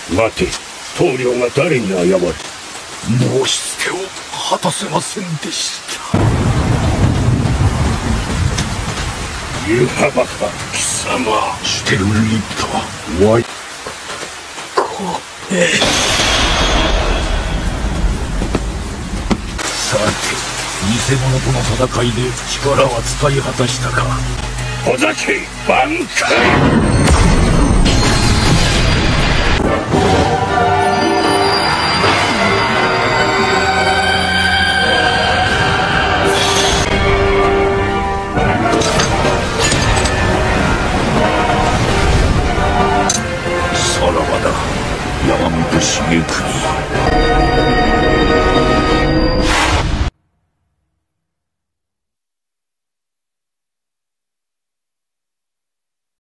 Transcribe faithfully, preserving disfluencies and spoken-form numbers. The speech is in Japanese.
待て、棟梁が誰に謝る？ 申し付けを果たせませんでした。 湯浜か、貴様。 シュテルンリッター、ワイコエ。さて、偽物との戦いで力は使い果たしたか。 尾崎挽回。 さらばだ、山本茂国。